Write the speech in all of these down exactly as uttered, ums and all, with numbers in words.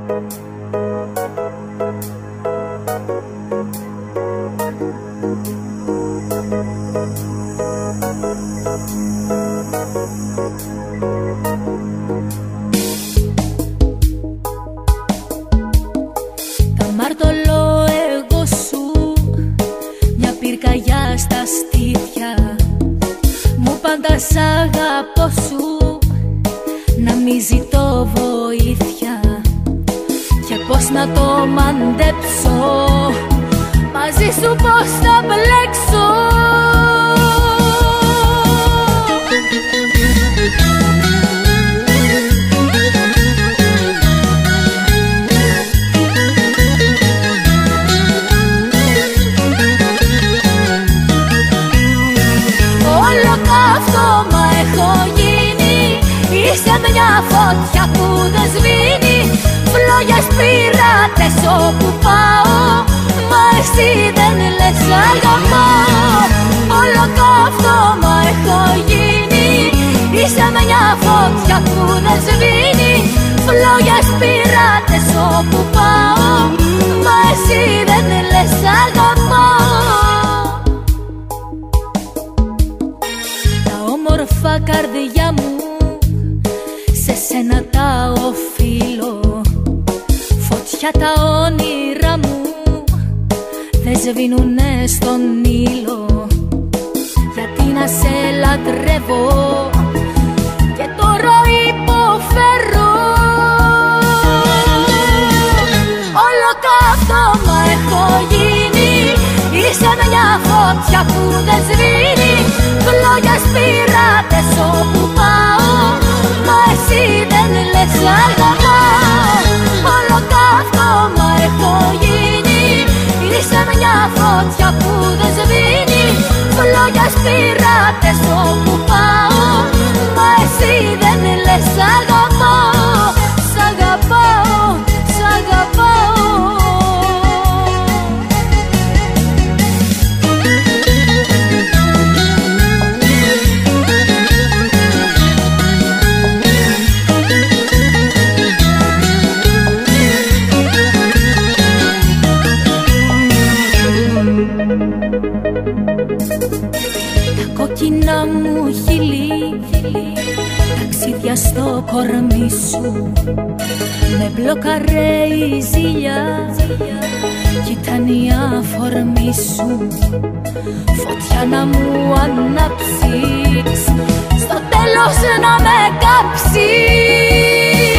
Αμαρτωλό εγώ σου, μια πυρκαγιά στα στήθια μου, πάντα σ' αγαπώ σου, να μη ζητώ βοήθεια. Και πώς να το μαντέψω, μαζί σου πώς θα μπλέξω. Ολοκαύτωμα έχω γίνει, είσαι μια φωτιά που δεν σβήνει. Φλόγες πειρατές όπου πάω, μα εσύ δεν λες αγαπάω. Ολοκαύτωμα έχω γίνει, είσαι μια φωτιά που δεν σβήνει. Φλόγες πειρατές όπου πάω, μα εσύ δεν λες αγαπάω. Όμορφα καρδιά μου, σε σένα τα οφείλω. Φωτιά τα όνειρα μου, δεν σβήνουνε στον ήλιο. Γιατί να σε λατρεύω και τώρα υποφέρω. Ολοκαύτωμα έχω γίνει, είσαι μια φωτιά που δεν σβήνει. Φλόγες πειρατές όπου πάω, μα εσύ δεν λες αγαπάω. Ολοκαύτωμα έχω γίνει, είσαι μια φωτιά που δεν σβήνει. Φλόγες πειρατές όπου πάω, μα εσύ δεν λες αγαπάω. Σ' αγαπάω, σ' αγαπάω. Κόκκινα μου χείλη, ταξίδια στο κορμί σου, με μπλοκαρέ η ζήλια κι ήταν η αφορμή σου. Φωτιά να μου ανάψεις, στο τέλος να με κάψεις.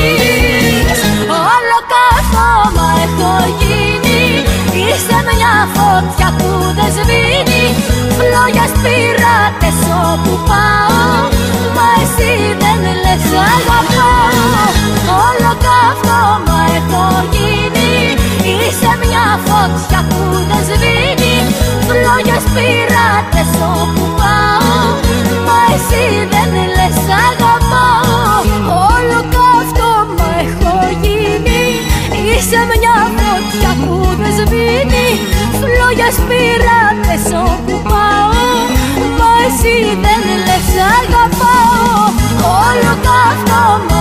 Ολοκαύτωμα έχω γίνει, είσαι μια φωτιά που δεν σβήνει. Φλόγες πειρατές όπου πάω, μα εσύ δεν λες αγαπάω. Ολοκαύτωμα έχω γίνει, είσαι μια φωτιά που δεν σβήνει. Φλόγες πειρατές όπου πάω, μα εσύ δεν λες αγαπάω. Ολοκαύτωμα έχω γίνει, είσαι μια φωτιά που δεν σβήνει. Φλόγες πειρατές όπου πάω, μα εσύ δεν λες αγαπάω. Ολοκαύτωμα